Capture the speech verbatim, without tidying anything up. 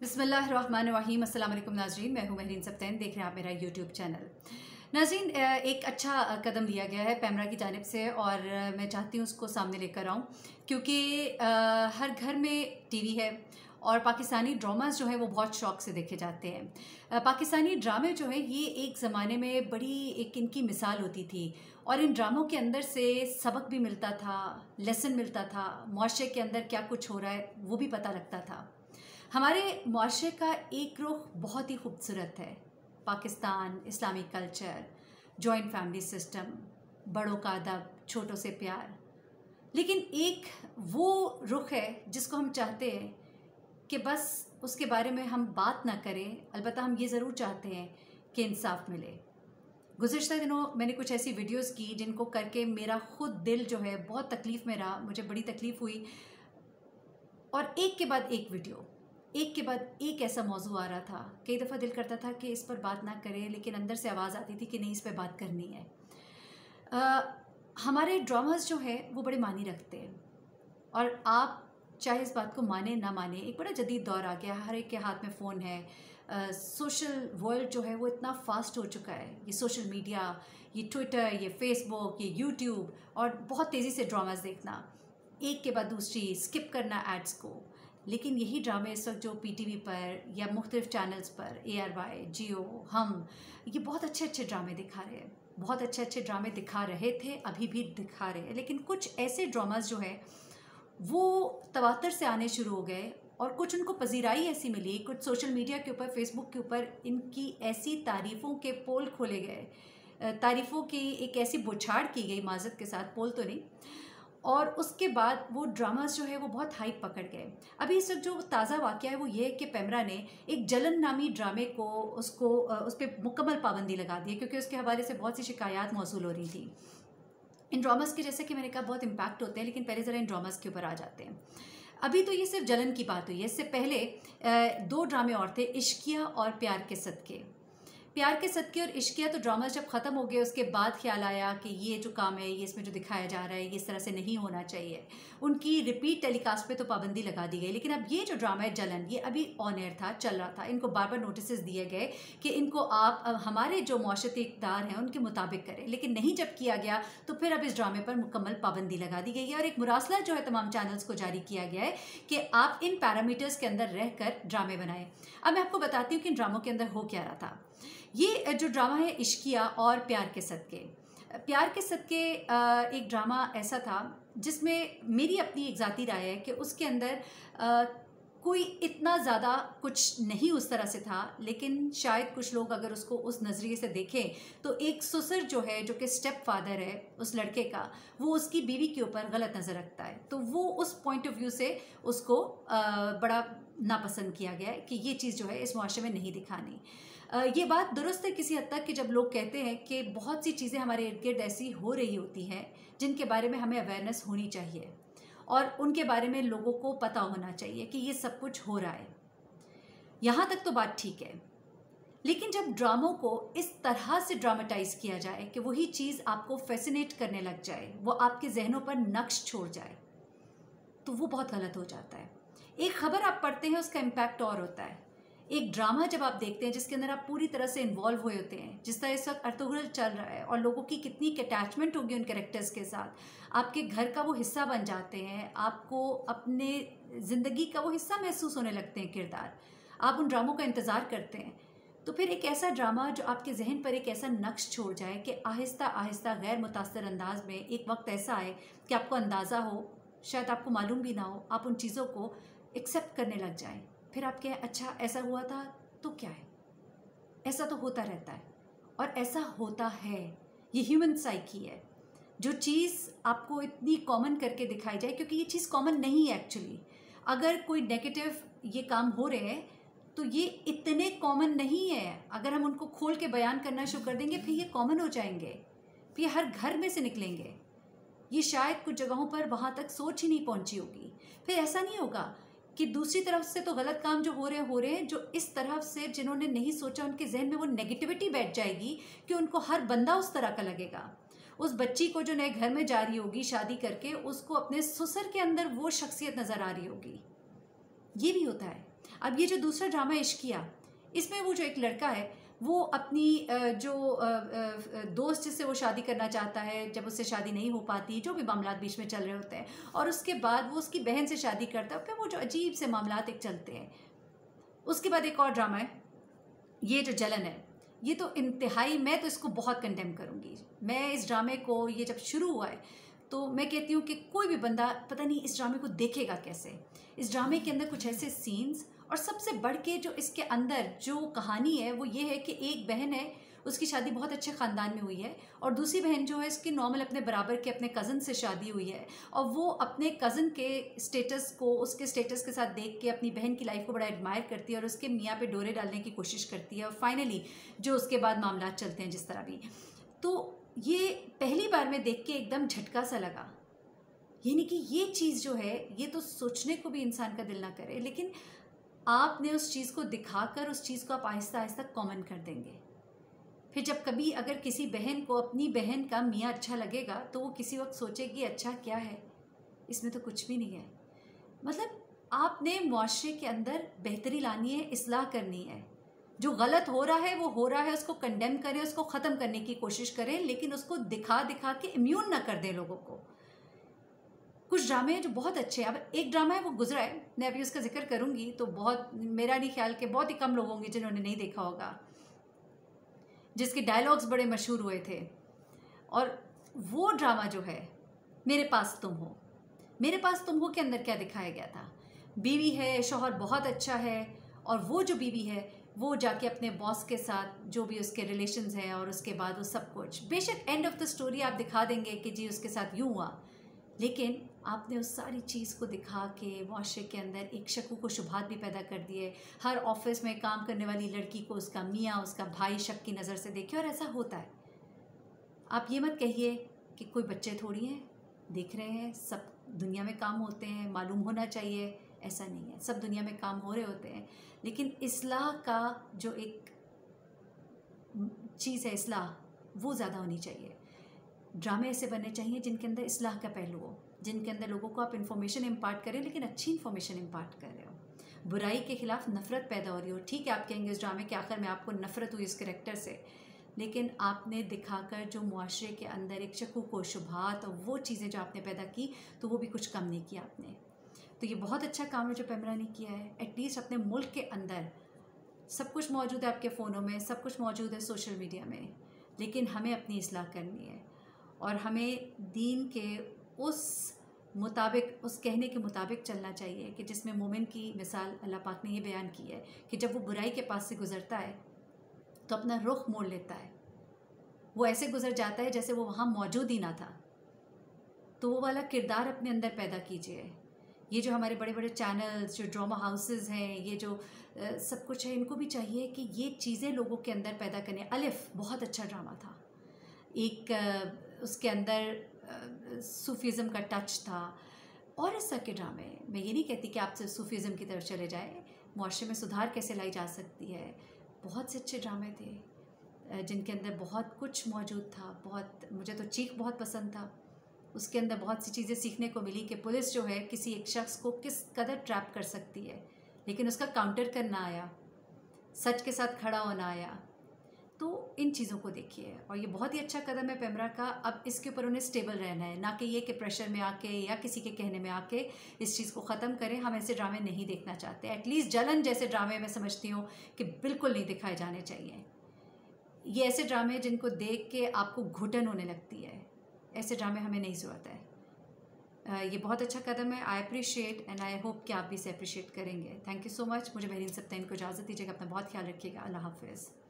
बिस्मिल्लाहिर्रहमानिर्रहीम। अस्सलाम वालेकुम नाज़रीन, मैं हूँ महरीन सब्तैन, देख रहे हैं आप मेरा यूट्यूब चैनल। नाज़रीन, एक अच्छा कदम लिया गया है पैमरा की जानिब से और मैं चाहती हूँ उसको सामने लेकर आऊँ, क्योंकि हर घर में टीवी है और पाकिस्तानी ड्रामास जो है वो बहुत शौक़ से देखे जाते हैं। पाकिस्तानी ड्रामे जो है ये एक ज़माने में बड़ी एक इनकी मिसाल होती थी और इन ड्रामों के अंदर से सबक भी मिलता था, लेसन मिलता था, मुआशरे के अंदर क्या कुछ हो रहा है वो भी पता लगता था। हमारे मुआशरे का एक रुख बहुत ही खूबसूरत है। Pakistan, Islamic culture, joint family system, बड़ों का अदब, छोटों से प्यार। लेकिन एक वो रुख है जिसको हम चाहते हैं कि बस उसके बारे में हम बात ना करें, अलबत्ता हम ये ज़रूर चाहते हैं कि इंसाफ मिले। गुज़िश्ता दिनों मैंने कुछ ऐसी वीडियोस की जिनको करके मेरा ख़ुद दिल जो है बहुत तकलीफ़ में रहा, मुझे बड़ी तकलीफ़ हुई और एक के बाद एक वीडियो, एक के बाद एक ऐसा मौजू आ रहा था। कई दफ़ा दिल करता था कि इस पर बात ना करें, लेकिन अंदर से आवाज़ आती थी कि नहीं, इस पर बात करनी है। आ, हमारे ड्रामास जो है वो बड़े मानी रखते हैं और आप चाहे इस बात को माने ना माने, एक बड़ा जदीद दौर आ गया, हर एक के हाथ में फ़ोन है। सोशल वर्ल्ड जो है वो इतना फास्ट हो चुका है, ये सोशल मीडिया, ये ट्विटर, ये फेसबुक, ये यूट्यूब और बहुत तेज़ी से ड्रामास देखना, एक के बाद दूसरी स्किप करना एड्स को। लेकिन यही ड्रामे इस वक्त जो पीटीवी पर या मुख्तलिफ चैनल्स पर, ए आर वाई, जियो, हम, ये बहुत अच्छे अच्छे ड्रामे दिखा रहे हैं, बहुत अच्छे अच्छे ड्रामे दिखा रहे थे, अभी भी दिखा रहे हैं। लेकिन कुछ ऐसे ड्रामास जो है वो तवातर से आने शुरू हो गए और कुछ उनको पजीराई ऐसी मिली, कुछ सोशल मीडिया के ऊपर, फेसबुक के ऊपर इनकी ऐसी तारीफ़ों के पोल खोले गए, तारीफ़ों की एक ऐसी बुछाड़ की गई, माज़रत के साथ, पोल तो नहीं, और उसके बाद वो ड्रामास जो है वो बहुत हाइप पकड़ गए। अभी इस वक्त जो ताज़ा वाक़या है वो ये है कि पैमरा ने एक जलन नामी ड्रामे को, उसको उस पर मुकम्मल पाबंदी लगा दी है, क्योंकि उसके हवाले से बहुत सी शिकायत मौसूल हो रही थी। इन ड्रामास के, जैसे कि मैंने कहा, बहुत इम्पैक्ट होते हैं, लेकिन पहले ज़रा इन ड्रामास के ऊपर आ जाते हैं। अभी तो ये सिर्फ जलन की बात हुई है, इससे पहले दो ड्रामे और थे, इश्किया और प्यार के सदके। प्यार के सदके और इश्किया तो ड्रामास जब ख़त्म हो गए उसके बाद ख्याल आया कि ये जो काम है, ये इसमें जो दिखाया जा रहा है, ये इस तरह से नहीं होना चाहिए। उनकी रिपीट टेलीकास्ट पे तो पाबंदी लगा दी गई। लेकिन अब ये जो ड्रामा है जलन, ये अभी ऑन एयर था, चल रहा था, इनको बार बार नोटिस दिए गए कि इनको आप हमारे जो मुआशरती इक़्तिदार हैं उनके मुताबिक करें, लेकिन नहीं जब किया गया तो फिर अब इस ड्रामे पर मुकम्मल पाबंदी लगा दी गई है और एक मुरासला जो है तमाम चैनल्स को जारी किया गया है कि आप इन पैरामीटर्स के अंदर रह कर ड्रामे बनाएं। अब मैं आपको बताती हूँ कि इन ड्रामों के अंदर हो क्या रहा था। ये जो ड्रामा है इश्किया और प्यार के सदके, प्यार के सदके एक ड्रामा ऐसा था जिसमें मेरी अपनी एक ज़ाती राय है कि उसके अंदर कोई इतना ज़्यादा कुछ नहीं उस तरह से था, लेकिन शायद कुछ लोग अगर उसको उस नज़रिए से देखें तो एक ससुर जो है, जो कि स्टेप फादर है उस लड़के का, वो उसकी बीवी के ऊपर गलत नज़र रखता है, तो वो उस पॉइंट ऑफ व्यू से उसको बड़ा नापसंद किया गया है कि ये चीज़ जो है इस मुआशरे में नहीं दिखानी। ये बात दुरुस्त है किसी हद तक कि जब लोग कहते हैं कि बहुत सी चीज़ें हमारे इर्द गिर्द ऐसी हो रही होती हैं जिनके बारे में हमें अवेयरनेस होनी चाहिए और उनके बारे में लोगों को पता होना चाहिए कि ये सब कुछ हो रहा है। यहाँ तक तो बात ठीक है, लेकिन जब ड्रामों को इस तरह से ड्रामेटाइज किया जाए कि वही चीज़ आपको फैसिनेट करने लग जाए, वो आपके जहनों पर नक्श छोड़ जाए, तो वो बहुत गलत हो जाता है। एक ख़बर आप पढ़ते हैं, उसका इम्पैक्ट और होता है। एक ड्रामा जब आप देखते हैं जिसके अंदर आप पूरी तरह से इन्वॉल्व हुए होते हैं, जिस तरह इस वक्त अर्तुगरुल चल रहा है और लोगों की कितनी अटैचमेंट होगी उन कैरेक्टर्स के साथ, आपके घर का वो हिस्सा बन जाते हैं, आपको अपने ज़िंदगी का वो हिस्सा महसूस होने लगते हैं किरदार, आप उन ड्रामों का इंतज़ार करते हैं। तो फिर एक ऐसा ड्रामा जो आपके जहन पर एक ऐसा नक्श छोड़ जाए कि आहिस्ता आहिस्ता गैर मुतासर अंदाज में एक वक्त ऐसा आए कि आपको अंदाज़ा हो, शायद आपको मालूम भी ना हो, आप उन चीज़ों को एक्सेप्ट करने लग जाएं। फिर आप कहें, अच्छा ऐसा हुआ था तो क्या है, ऐसा तो होता रहता है और ऐसा होता है, ये ह्यूमन साइकी है। जो चीज़ आपको इतनी कॉमन करके दिखाई जाए, क्योंकि ये चीज़ कॉमन नहीं है एक्चुअली। अगर कोई नेगेटिव ये काम हो रहे हैं तो ये इतने कॉमन नहीं है, अगर हम उनको खोल के बयान करना शुरू कर देंगे फिर ये कॉमन हो जाएंगे, फिर हर घर में से निकलेंगे। ये शायद कुछ जगहों पर वहाँ तक सोच ही नहीं पहुँची होगी। फिर ऐसा नहीं होगा कि दूसरी तरफ से तो गलत काम जो हो रहे हो रहे हैं, जो इस तरफ से जिन्होंने नहीं सोचा उनके जहन में वो नेगेटिविटी बैठ जाएगी कि उनको हर बंदा उस तरह का लगेगा। उस बच्ची को जो नए घर में जा रही होगी शादी करके, उसको अपने ससुर के अंदर वो शख्सियत नज़र आ रही होगी। ये भी होता है। अब ये जो दूसरा ड्रामा इश्किया, इसमें वो जो एक लड़का है वो अपनी जो दोस्त जिससे वो शादी करना चाहता है, जब उससे शादी नहीं हो पाती, जो भी मामला बीच में चल रहे होते हैं, और उसके बाद वो उसकी बहन से शादी करता है, फिर वो जो अजीब से मामला एक चलते हैं। उसके बाद एक और ड्रामा है, ये जो जलन है, ये तो इंतहाई, मैं तो इसको बहुत कंडेम करूँगी। मैं इस ड्रामे को, ये जब शुरू हुआ है तो मैं कहती हूँ कि कोई भी बंदा पता नहीं इस ड्रामे को देखेगा कैसे। इस ड्रामे के अंदर कुछ ऐसे सीन्स, और सबसे बढ़ के जो इसके अंदर जो कहानी है वो ये है कि एक बहन है, उसकी शादी बहुत अच्छे ख़ानदान में हुई है, और दूसरी बहन जो है इसकी नॉर्मल अपने बराबर के अपने कज़न से शादी हुई है, और वो अपने कज़न के स्टेटस को, उसके स्टेटस के साथ देख के अपनी बहन की लाइफ को बड़ा एडमायर करती है, और उसके मियाँ पे डोरे डालने की कोशिश करती है, और फाइनली जो उसके बाद मामला चलते हैं जिस तरह भी। तो ये पहली बार में देख के एकदम झटका सा लगा, यानी कि ये चीज़ जो है ये तो सोचने को भी इंसान का दिल ना करे, लेकिन आपने उस चीज़ को दिखाकर उस चीज़ को आप आहिस्ता आहिस्ता कॉमन कर देंगे। फिर जब कभी अगर किसी बहन को अपनी बहन का मियाँ अच्छा लगेगा तो वो किसी वक्त सोचेगी अच्छा क्या है, इसमें तो कुछ भी नहीं है। मतलब आपने मुआशरे के अंदर बेहतरी लानी है, इस्लाह करनी है। जो गलत हो रहा है वो हो रहा है, उसको कंडेम करें, उसको ख़त्म करने की कोशिश करें, लेकिन उसको दिखा दिखा के इम्यून ना कर दें लोगों को। कुछ ड्रामे हैं जो बहुत अच्छे हैं। अब एक ड्रामा है वो गुजरा है, मैं अभी उसका जिक्र करूंगी तो बहुत, मेरा नहीं ख्याल कि बहुत ही कम लोग होंगे जिन्होंने नहीं देखा होगा, जिसके डायलॉग्स बड़े मशहूर हुए थे। और वो ड्रामा जो है मेरे पास तुम हो। मेरे पास तुम हो के अंदर क्या दिखाया गया था, बीवी है, शौहर बहुत अच्छा है, और वो जो बीवी है वो जाके अपने बॉस के साथ जो भी उसके रिलेशंस हैं, और उसके बाद वो सब कुछ, बेशक एंड ऑफ द स्टोरी आप दिखा देंगे कि जी उसके साथ यूँ हुआ, लेकिन आपने उस सारी चीज़ को दिखा के मुआशरे के अंदर एक शकू को शुबहात भी पैदा कर दिए। हर ऑफिस में काम करने वाली लड़की को उसका मियाँ, उसका भाई शक की नज़र से देखे, और ऐसा होता है। आप ये मत कहिए कि कोई बच्चे थोड़ी हैं, देख रहे हैं, सब दुनिया में काम होते हैं, मालूम होना चाहिए, ऐसा नहीं है, सब दुनिया में काम हो रहे होते हैं, लेकिन इस्लाह का जो एक चीज़ है, इस्लाह, वो ज़्यादा होनी चाहिए। ड्रामे ऐसे बनने चाहिए जिनके अंदर इस्लाह का पहलू हो, जिनके अंदर लोगों को आप इन्फॉर्मेशन इम्पार्ट करें, लेकिन अच्छी इन्फॉर्मेशन इम्पार्ट कर रहे हो। बुराई के खिलाफ नफ़रत पैदा हो रही हो, ठीक है, आप कहेंगे इस ड्रामे के आखिर में आपको नफ़रत हुई इस कैरेक्टर से, लेकिन आपने दिखाकर जो मुआशरे के अंदर एक शकूक व शुबहात और वो चीज़ें जो आपने पैदा की, तो वो भी कुछ कम नहीं किया आपने। तो ये बहुत अच्छा काम है जो पैमरा ने किया है। एटलीस्ट अपने मुल्क के अंदर सब कुछ मौजूद है, आपके फ़ोनों में सब कुछ मौजूद है, सोशल मीडिया में, लेकिन हमें अपनी इस्लाह करनी है, और हमें दीन के उस मुताबिक, उस कहने के मुताबिक चलना चाहिए कि जिसमें मोमिन की मिसाल अल्लाह पाक ने ये बयान की है कि जब वो बुराई के पास से गुज़रता है तो अपना रुख मोड़ लेता है, वो ऐसे गुज़र जाता है जैसे वो वहाँ मौजूद ही ना था। तो वो वाला किरदार अपने अंदर पैदा कीजिए। ये जो हमारे बड़े बड़े चैनल्स, जो ड्रामा हाउसेस हैं, ये जो आ, सब कुछ है, इनको भी चाहिए कि ये चीज़ें लोगों के अंदर पैदा करें। अलिफ बहुत अच्छा ड्रामा था, एक आ, उसके अंदर सूफीज़म का टच था, और इस तरह के ड्रामे, मैं ये नहीं कहती कि आप सूफीज़म की तरफ चले जाए, मुआशरे में सुधार कैसे लाई जा सकती है। बहुत से अच्छे ड्रामे थे जिनके अंदर बहुत कुछ मौजूद था। बहुत, मुझे तो चीख बहुत पसंद था, उसके अंदर बहुत सी चीज़ें सीखने को मिली कि पुलिस जो है किसी एक शख्स को किस कदर ट्रैप कर सकती है, लेकिन उसका काउंटर करना आया, सच के साथ खड़ा होना आया। तो इन चीज़ों को देखिए, और ये बहुत ही अच्छा कदम है पैमरा का। अब इसके ऊपर उन्हें स्टेबल रहना है, ना कि ये कि प्रेशर में आके या किसी के कहने में आके इस चीज़ को ख़त्म करें। हम ऐसे ड्रामे नहीं देखना चाहते। एटलीस्ट जलन जैसे ड्रामे मैं समझती हूँ कि बिल्कुल नहीं दिखाए जाने चाहिए। ये ऐसे ड्रामे जिनको देख के आपको घुटन होने लगती है, ऐसे ड्रामे हमें नहीं ज़रूरत है। ये बहुत अच्छा कदम है। I appreciate and I hope कि आप भी इसे अप्रिशिएट करेंगे। Thank you so much. मुझे मेहरीन सब्तैन को इजाज़त दीजिएगा। अपना बहुत ख्याल रखिएगा। अल्लाह हाफ़िज़।